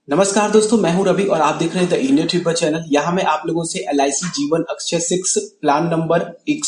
नमस्कार दोस्तों, मैं हूं रवि और आप देख रहे हैं द इंडियन ट्रिपर चैनल। यहाँ मैं आप लोगों से LIC जीवन अक्षय 6 प्लान नंबर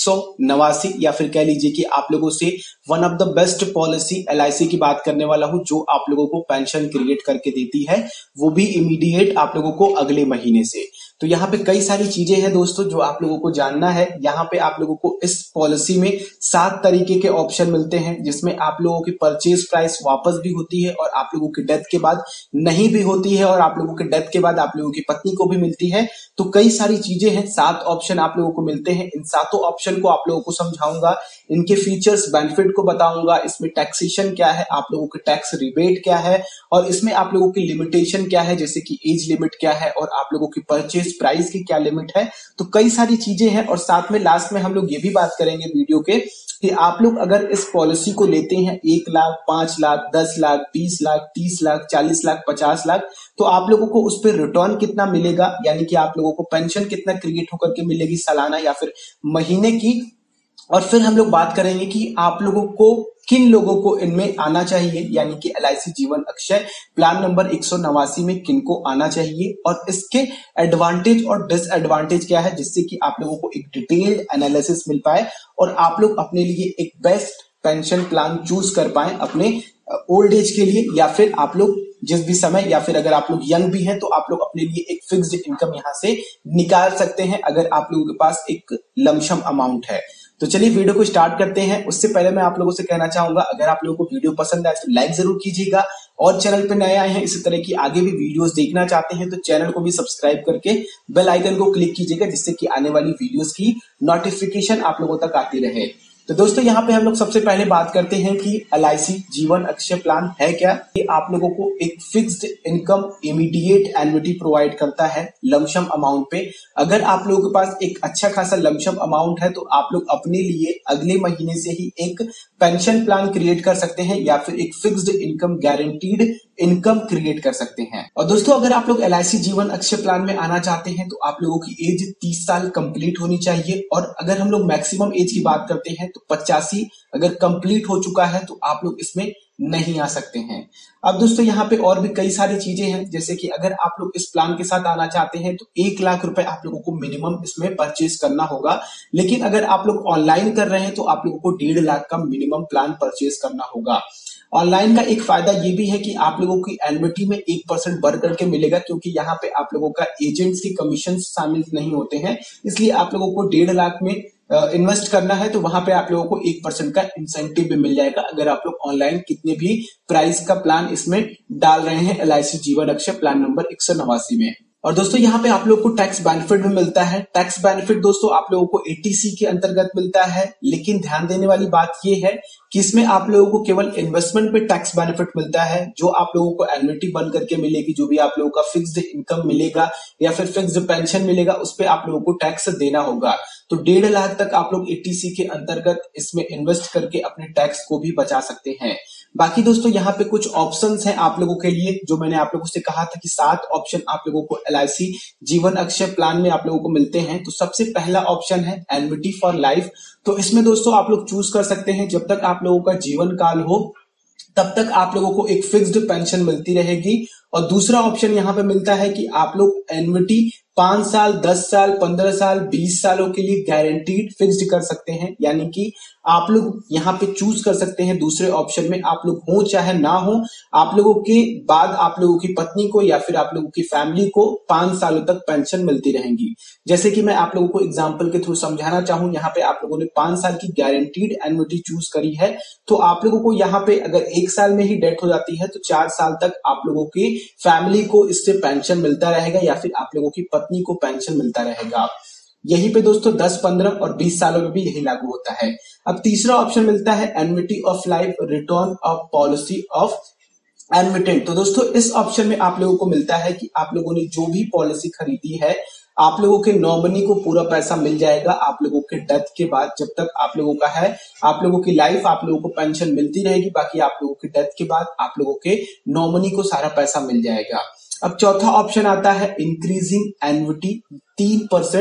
189 या फिर कह लीजिए कि आप लोगों से one of the best policy LIC की बात करने वाला हूं, जो आप लोगों को पेंशन क्रिएट करके देती है, वो भी इमीडिएट आप लोगों को अगले महीने से। तो यहाँ पे कई सारी चीजें हैं दोस्तों जो आप लोगों को जानना है। यहाँ पे आप लोगों को इस पॉलिसी में 7 तरीके के ऑप्शन मिलते हैं, जिसमें आप लोगों की परचेज प्राइस वापस भी होती है और आप लोगों की डेथ के बाद नहीं भी होती है, और आप लोगों के डेथ के बाद आप लोगों की पत्नी को भी मिलती है। तो कई सारी चीजें हैं, 7 ऑप्शन आप लोगों को मिलते हैं। इन सातों ऑप्शन को आप लोगों को समझाऊंगा, इनके फीचर्स बेनिफिट को बताऊंगा, इसमें टैक्सेशन क्या है, आप लोगों के टैक्स रिबेट क्या है, और इसमें आप लोगों की लिमिटेशन क्या है, जैसे कि एज लिमिट क्या है, और आप लोगों की परचेज प्राइस की क्या लिमिट है। तो कई सारी चीजें हैं, और साथ में लास्ट में हम लोग ये भी बात करेंगे वीडियो के कि आप लोग अगर इस पॉलिसी को लेते हैं 1 लाख, 5 लाख, 10 लाख, 20 लाख, 30 लाख, 40 लाख, 50 लाख, तो आप लोगों को उस पर रिटर्न कितना मिलेगा, यानी कि आप लोगों को पेंशन कितना क्रिएट होकर के मिलेगी सालाना या फिर महीने की। और फिर हम लोग बात करेंगे कि आप लोगों को किन लोगों को इनमें आना चाहिए, यानी कि LIC जीवन अक्षय प्लान नंबर 189 में किनको आना चाहिए, और इसके एडवांटेज और डिसएडवांटेज क्या है, जिससे कि आप लोगों को एक डिटेल्ड एनालिसिस मिल पाए और आप लोग अपने लिए एक बेस्ट पेंशन प्लान चूज कर पाए अपने ओल्ड एज के लिए, या फिर आप लोग जिस भी समय, या फिर अगर आप लोग यंग भी हैं तो आप लोग अपने लिए एक फिक्स्ड इनकम यहां से निकाल सकते हैं अगर आप लोगों के पास एक लमसम अमाउंट है। तो चलिए वीडियो को स्टार्ट करते हैं। उससे पहले मैं आप लोगों से कहना चाहूंगा, अगर आप लोगों को वीडियो पसंद आए तो लाइक जरूर कीजिएगा, और चैनल पे नए आए हैं, इसी तरह की आगे भी वीडियोस देखना चाहते हैं तो चैनल को भी सब्सक्राइब करके बेल आइकन को क्लिक कीजिएगा, जिससे कि आने वाली वीडियोस की नोटिफिकेशन आप लोगों तक आती रहे। तो दोस्तों यहाँ पे हम लोग सबसे पहले बात करते हैं कि LIC जीवन अक्षय प्लान है क्या। ये आप लोगों को एक fixed income immediate annuity provide करता है लमसम अमाउंट पे। अगर आप लोगों के पास एक अच्छा खासा लमसम अमाउंट है तो आप लोग अपने लिए अगले महीने से ही एक पेंशन प्लान क्रिएट कर सकते हैं, या फिर एक fixed income guaranteed income create कर सकते हैं। और दोस्तों अगर आप लोग LIC जीवन अक्षय प्लान में आना चाहते हैं तो आप लोगों की एज 30 साल कंप्लीट होनी चाहिए, और अगर हम लोग मैक्सिमम एज की बात करते हैं तो 85 अगर कंप्लीट हो चुका है तो आप लोग इसमें नहीं आ सकते हैं। अब दोस्तों यहाँ पे और भी कई सारी चीजें हैं, जैसे कि अगर आप लोग इस प्लान के साथ आना चाहते हैं तो 1 लाख रुपए आप लोगों को मिनिमम इसमें परचेज करना होगा। लेकिन अगर आप लोग ऑनलाइन कर रहे हैं तो आप लोगों को 1.5 लाख का मिनिमम प्लान परचेज करना होगा। ऑनलाइन का एक फायदा ये भी है कि आप लोगों की एन्युटी में 1% बढ़ करके मिलेगा, क्योंकि यहाँ पे आप लोगों का एजेंट्स के कमीशन शामिल नहीं होते हैं, इसलिए आप लोगों को 1.5 लाख में इन्वेस्ट करना है तो वहां पे आप लोगों को 1% का इंसेंटिव भी मिल जाएगा, अगर आप लोग ऑनलाइन कितने भी प्राइस का प्लान इसमें डाल रहे हैं LIC जीवन अक्षय प्लान नंबर 189 में। और दोस्तों यहाँ पे आप लोग को टैक्स बेनिफिट भी मिलता है। टैक्स बेनिफिट दोस्तों आप लोगों को 80C के अंतर्गत मिलता है, लेकिन ध्यान देने वाली बात ये है कि इसमें आप लोगों को केवल इन्वेस्टमेंट पे टैक्स बेनिफिट मिलता है। जो आप लोगों को एन्युटी बन करके मिलेगी, जो भी आप लोगों का फिक्स्ड इनकम मिलेगा या फिर फिक्स्ड पेंशन मिलेगा, उस पर आप लोगों को टैक्स देना होगा। तो 1.5 लाख तक आप लोग 80C के अंतर्गत इसमें इन्वेस्ट करके अपने टैक्स को भी बचा सकते हैं। बाकी दोस्तों यहाँ पे कुछ ऑप्शंस हैं आप लोगों के लिए, जो मैंने आप लोगों से कहा था कि 7 ऑप्शन आप लोगों को LIC जीवन अक्षय प्लान में आप लोगों को मिलते हैं। तो सबसे पहला ऑप्शन है एन्युटी फॉर लाइफ। तो इसमें दोस्तों आप लोग चूज कर सकते हैं, जब तक आप लोगों का जीवन काल हो तब तक आप लोगों को एक फिक्स्ड पेंशन मिलती रहेगी। और दूसरा ऑप्शन यहाँ पे मिलता है कि आप लोग एन्युटी 5 साल, 10 साल, 15 साल, 20 सालों के लिए गारंटीड फिक्स्ड कर सकते हैं, यानी कि आप लोग यहाँ पे चूज कर सकते हैं दूसरे ऑप्शन में, आप लोग हो चाहे ना हो, आप लोगों के बाद आप लोगों की पत्नी को या फिर आप लोगों की फैमिली को 5 सालों तक पेंशन मिलती रहेंगी। जैसे कि मैं आप लोगों को एग्जांपल के थ्रू समझाना चाहूं, यहाँ पे आप लोगों ने 5 साल की गारंटीड एन्युटी चूज करी है, तो आप लोगों को यहाँ पे अगर 1 साल में ही डेथ हो जाती है तो 4 साल तक आप लोगों की फैमिली को इससे पेंशन मिलता रहेगा, या फिर आप लोगों की पत्नी को पेंशन मिलता रहेगा। यहीं पे दोस्तों 10, 15 और 20 सालों में भी यही लागू होता है। अब तीसरा ऑप्शन मिलता है annuity of life return of policy of एडमिटेंट। तो दोस्तों इस ऑप्शन में आप लोगों को मिलता है कि आप लोगों ने जो भी पॉलिसी खरीदी है, आप लोगों के नॉमिनी को पूरा पैसा मिल जाएगा आप लोगों के डेथ के बाद। जब तक आप लोगों का है, आप लोगों की लाइफ, आप लोगों को पेंशन मिलती रहेगी, बाकी आप लोगों के डेथ के बाद आप लोगों के नॉमिनी को सारा पैसा मिल जाएगा। अब चौथा ऑप्शन आता है इंक्रीजिंग एन्युटी 3%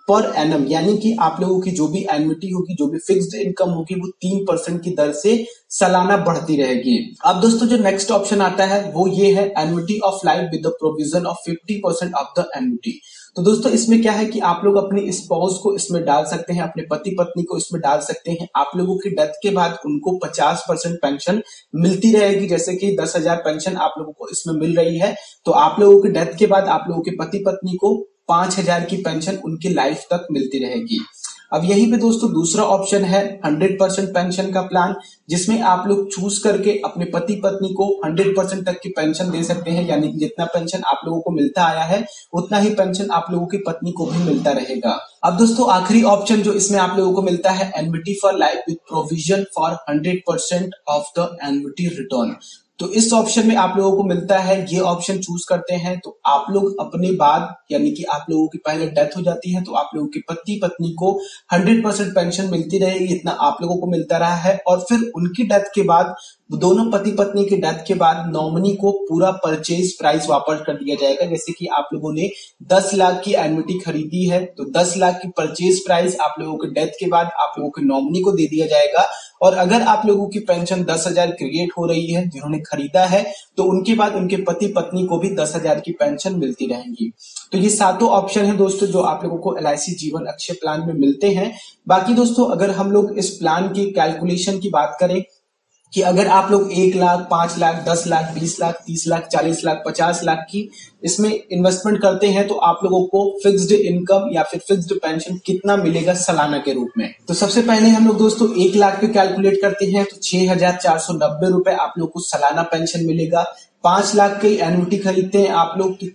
पर एनम, यानी कि आप लोगों की जो भी एन्युटी होगी, जो भी फिक्स्ड इनकम होगी, वो 3% की दर से सालाना बढ़ती रहेगी। अब दोस्तों जो नेक्स्ट ऑप्शन आता है वो ये है annuity of life with the provision of 50% of the annuity. तो दोस्तों इसमें क्या है कि आप लोग अपने स्पाउस को इसमें डाल सकते हैं, अपने पति पत्नी को इसमें डाल सकते हैं। आप लोगों की डेथ के बाद उनको 50% पेंशन मिलती रहेगी। जैसे कि 10,000 पेंशन आप लोगों को इसमें मिल रही है, तो आप लोगों की डेथ के बाद आप लोगों के पति पत्नी को 5,000 की पेंशन उनकी लाइफ तक मिलती रहेगी। अब यहीं पे दोस्तों दूसरा ऑप्शन है 100% पेंशन का प्लान, जिसमें आप लोग चूज करके अपने पति पत्नी को 100% तक की पेंशन दे सकते हैं। यानी कि जितना पेंशन आप लोगों को मिलता आया है उतना ही पेंशन आप लोगों की पत्नी को भी मिलता रहेगा। अब दोस्तों आखिरी ऑप्शन जो इसमें आप लोगों को मिलता है annuity for life with provision for 100% of the annuity return. तो इस ऑप्शन में आप लोगों को मिलता है, ये ऑप्शन चूज करते हैं तो आप लोग अपने बाद, यानी कि आप लोगों की पहले डेथ हो जाती है तो आप लोगों के पति पत्नी को 100% पेंशन मिलती रहेगी, इतना आप लोगों को मिलता रहा है। और फिर उनकी डेथ के बाद, दोनों पति पत्नी की डेथ के बाद नॉमिनी को पूरा परचेज प्राइस वापस कर दिया जाएगा। जैसे कि आप लोगों ने 10 लाख की एन्युटी खरीदी है तो 10 लाख की परचेज प्राइस आप लोगों के डेथ के बाद आप लोगों के नॉमिनी को दे दिया जाएगा। और अगर आप लोगों की पेंशन 10,000 क्रिएट हो रही है जिन्होंने खरीदा है, तो उनके बाद उनके पति पत्नी को भी 10,000 की पेंशन मिलती रहेंगी। तो ये सातों ऑप्शन है दोस्तों जो आप लोगों को LIC जीवन अक्षय प्लान में मिलते हैं। बाकी दोस्तों अगर हम लोग इस प्लान की कैलकुलेशन की बात करें कि अगर आप लोग 1 लाख, 5 लाख, 10 लाख, 20 लाख, 30 लाख, 40 लाख, 50 लाख की इसमें इन्वेस्टमेंट करते हैं तो आप लोगों को फिक्स्ड इनकम या फिर फिक्स्ड पेंशन कितना मिलेगा सालाना के रूप में। तो सबसे पहले हम लोग दोस्तों 1 लाख पे कैलकुलेट करते हैं तो 6,490 रुपए आप लोग को सालाना पेंशन मिलेगा। 5 लाख की एन्युटी खरीदते हैं आप लोग तो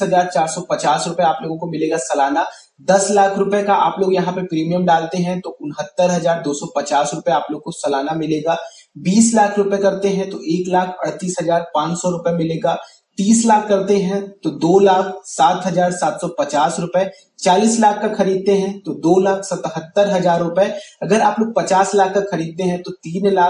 34,450 रुपए आप लोगों को मिलेगा सालाना। 10 लाख रुपए का आप लोग यहाँ पे प्रीमियम डालते हैं तो 69,250 रुपए आप लोग को सालाना मिलेगा। 20 लाख रुपए करते हैं तो 1,38,500 रुपए मिलेगा। 30 लाख करते हैं तो 2,07,750 रुपए। 40 लाख का खरीदते हैं तो 2,77,000 रुपए। अगर आप लोग 50 लाख का खरीदते हैं तो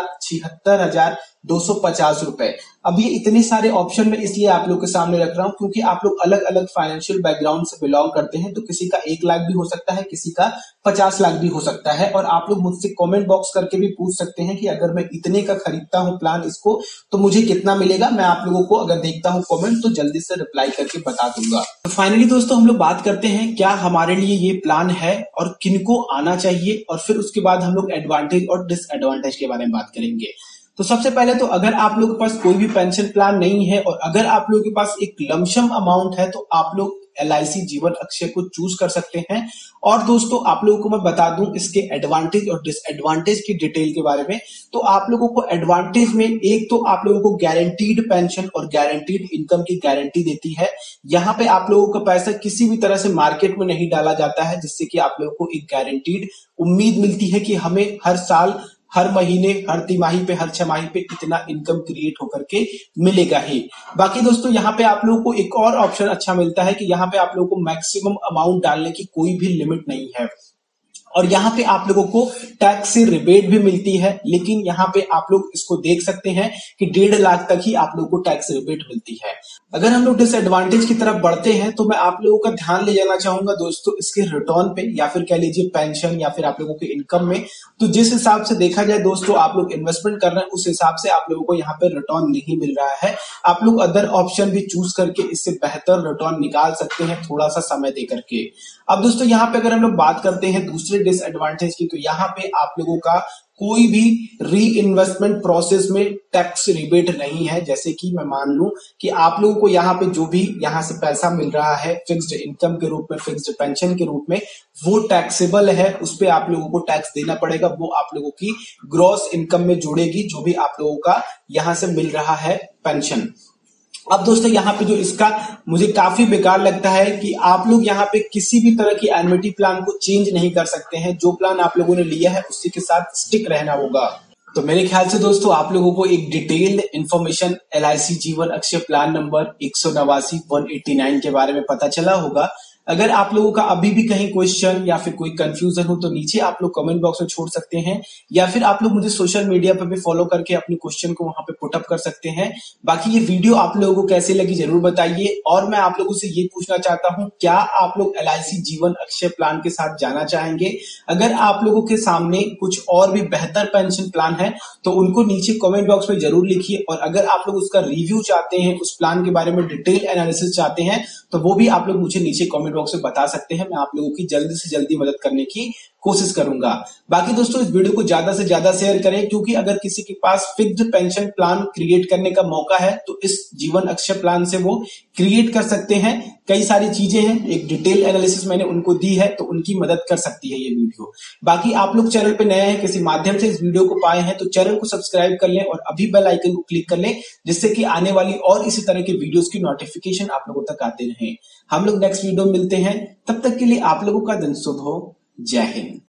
3,76,250 रुपए। अब ये इतने सारे ऑप्शन में इसलिए आप लोग के सामने रख रहा हूं क्योंकि आप लोग अलग अलग फाइनेंशियल बैकग्राउंड से बिलोंग करते हैं। तो किसी का 1 लाख भी हो सकता है, किसी का 50 लाख भी हो सकता है। और आप लोग मुझसे कमेंट बॉक्स करके भी पूछ सकते हैं कि अगर मैं इतने का खरीदता हूं प्लान इसको तो मुझे कितना मिलेगा। मैं आप लोगों को अगर देखता हूं कमेंट तो जल्दी से रिप्लाई करके बता दूंगा। तो फाइनली दोस्तों हम लोग बात करते हैं क्या हमारे लिए ये प्लान है और किनको आना चाहिए, और फिर उसके बाद हम लोग एडवांटेज और डिसएडवांटेज के बारे में बात करेंगे। तो सबसे पहले तो अगर आप लोगों के पास कोई भी पेंशन प्लान नहीं है और अगर आप लोगों के पास एक लमसम अमाउंट है तो आप लोग LIC जीवन अक्षय को चूज कर सकते हैं। और दोस्तों आप लोगों को मैं बता दूं इसके एडवांटेज और डिसएडवांटेज की डिटेल के बारे में। तो आप लोगों को एडवांटेज में एक तो आप लोगों को गारंटीड पेंशन और गारंटीड इनकम की गारंटी देती है। यहाँ पे आप लोगों का पैसा किसी भी तरह से मार्केट में नहीं डाला जाता है, जिससे कि आप लोगों को एक गारंटीड उम्मीद मिलती है कि हमें हर साल, हर महीने, हर तिमाही पे, हर छमाही पे इतना इनकम क्रिएट होकर के मिलेगा ही। बाकी दोस्तों यहाँ पे आप लोगों को एक और ऑप्शन अच्छा मिलता है कि यहाँ पे आप लोगों को मैक्सिमम अमाउंट डालने की कोई भी लिमिट नहीं है। और यहाँ पे आप लोगों को टैक्स से रिबेट भी मिलती है, लेकिन यहाँ पे आप लोग इसको देख सकते हैं कि 1.5 लाख तक ही आप लोगों को टैक्स रिबेट मिलती है। अगर हम लोग डिसएडवांटेज की तरफ बढ़ते हैं तो मैं आप लोगों का ध्यान ले जाना चाहूंगा दोस्तों इसके रिटर्न पे, या फिर कह लीजिए पेंशन, या फिर आप लोगों के इनकम में। तो जिस हिसाब से देखा जाए दोस्तों आप लोग इन्वेस्टमेंट कर रहे हैं उस हिसाब से आप लोगों को यहाँ पे रिटर्न नहीं मिल रहा है। आप लोग अदर ऑप्शन भी चूज करके इससे बेहतर रिटर्न निकाल सकते हैं थोड़ा सा समय दे करके। अब दोस्तों यहाँ पे अगर हम लोग बात करते हैं दूसरे डिसएडवांटेज की, तो यहाँ पे आप लोगों का कोई भी री इन्वेस्टमेंट प्रोसेस में टैक्स रिबेट नहीं है। जैसे कि मैं मान लूं कि आप लोगों को यहाँ पे जो भी यहाँ से पैसा मिल रहा है फिक्स्ड इनकम के रूप में, फिक्स्ड पेंशन के रूप में, वो टैक्सेबल है, उस पे आप लोगों को टैक्स देना पड़ेगा। वो आप लोगों की ग्रॉस इनकम में जुड़ेगी जो भी आप लोगों का यहाँ से मिल रहा है पेंशन। अब दोस्तों यहाँ पे जो इसका मुझे काफी बेकार लगता है कि आप लोग यहाँ पे किसी भी तरह की एन्युटी प्लान को चेंज नहीं कर सकते हैं। जो प्लान आप लोगों ने लिया है उसी के साथ स्टिक रहना होगा। तो मेरे ख्याल से दोस्तों आप लोगों को एक डिटेल्ड इंफॉर्मेशन LIC जीवन अक्षय प्लान नंबर 189 189 के बारे में पता चला होगा। अगर आप लोगों का अभी भी कहीं क्वेश्चन या फिर कोई कंफ्यूजन हो तो नीचे आप लोग कमेंट बॉक्स में छोड़ सकते हैं, या फिर आप लोग मुझे सोशल मीडिया पर भी फॉलो करके अपने क्वेश्चन को वहां पे पुटअप कर सकते हैं। बाकी ये वीडियो आप लोगों को कैसे लगी जरूर बताइए, और मैं आप लोगों से ये पूछना चाहता हूं, क्या आप लोग LIC जीवन अक्षय प्लान के साथ जाना चाहेंगे? अगर आप लोगों के सामने कुछ और भी बेहतर पेंशन प्लान है तो उनको नीचे कमेंट बॉक्स में जरूर लिखिए, और अगर आप लोग उसका रिव्यू चाहते हैं, उस प्लान के बारे में डिटेल एनालिसिस चाहते हैं, तो वो भी आप लोग मुझे नीचे कमेंट बॉक्स में बता सकते हैं। मैं आप लोगों की जल्दी से जल्दी मदद करने की कोशिश करूंगा। बाकी दोस्तों इस वीडियो को ज्यादा से ज्यादा शेयर करें, क्योंकि अगर किसी के पास फिक्स्ड पेंशन प्लान क्रिएट करने का मौका है तो इस जीवन अक्षय प्लान से वो क्रिएट कर सकते हैं। कई सारी चीजें हैं, एक डिटेल एनालिसिस मैंने उनको दी है, तो उनकी मदद कर सकती है ये वीडियो। बाकी आप लोग चैनल पे नए हैं, किसी माध्यम से इस वीडियो को पाए हैं, तो चैनल को सब्सक्राइब कर लें और अभी बेल आइकन को क्लिक कर लें, जिससे कि आने वाली और इसी तरह के वीडियोस की नोटिफिकेशन आप लोगों तक आते रहे। हम लोग नेक्स्ट वीडियो में मिलते हैं, तब तक के लिए आप लोगों का दिन शुभ हो। जय हिंद।